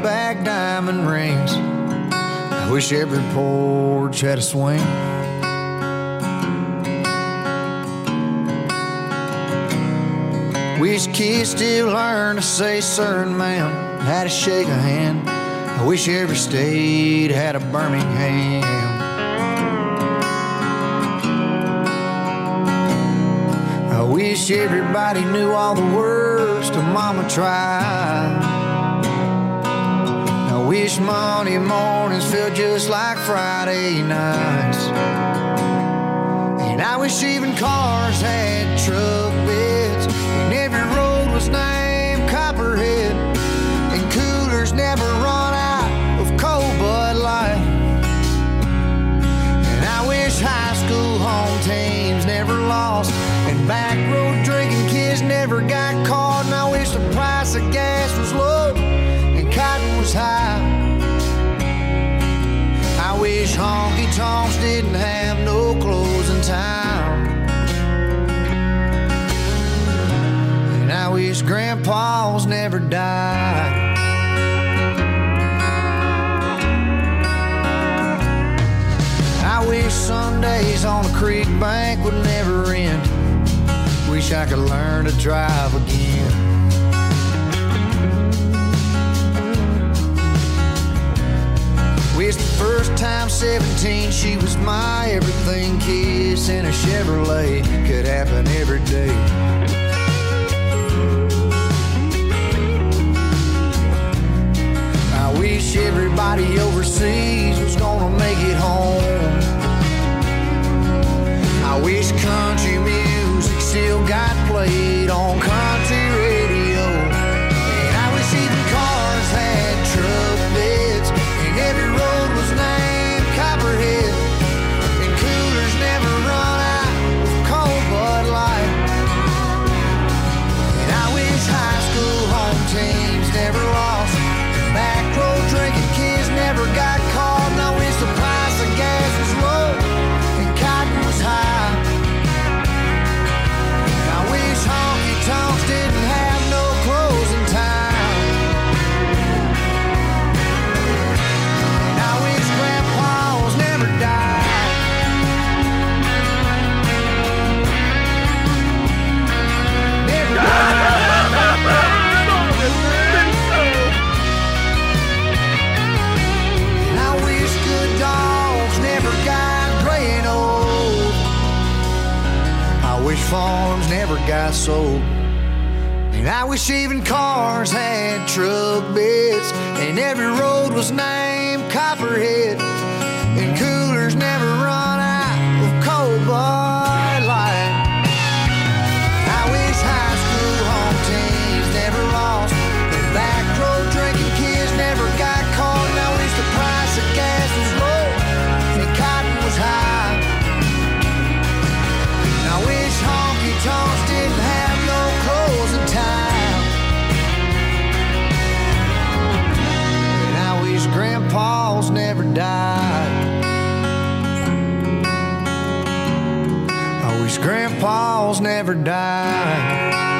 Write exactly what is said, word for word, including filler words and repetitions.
back diamond rings. I wish every porch had a swing. Wish kids still learn to say sir and ma'am, how to shake a hand. I wish every state had a Birmingham. I wish everybody knew all the words to Mama Tried. I wish Monday mornings felt just like Friday nights. And I wish even cars had truck beds, and every road was named Copperhead, and coolers never run out of cold Bud Light. And I wish high school home teams never lost, and back road drinking kids never got caught. And I wish the price of gas was low and cotton was high. I wish honky tonks didn't have no closing time. And I wish grandpas never died. I wish Sundays on a creek bank would never end. Wish I could learn to drive again. Wish the first time seventeen she was my everything kiss in a Chevrolet could happen every day. I wish everybody overseas was gonna make it home. I wish country music still got played on country radio. And I wish even cars had truck beds, and every road was named Copperhead, and coolers never run out of cold Bud Light. And I wish high school home teams never lost, and back road drinking kids never got caught. And I wish the price of gas was low and cotton was high. And I wish honky tonks didn't have no closing time. And I wish grandpas never died. Never died. And I wish good dogs never got gray and old. I wish farms never got sold. And I wish even cars had truck beds, and every road was named Copperhead, and coolers never run out of cold Bud Light. I wish high school home teams never lost, and back road drinking kids never got caught. And I wish the price of gas was low and cotton was high. And I wish honky tonks didn't have no closing time. And I wish grandpas never died. I wish grandpas never died.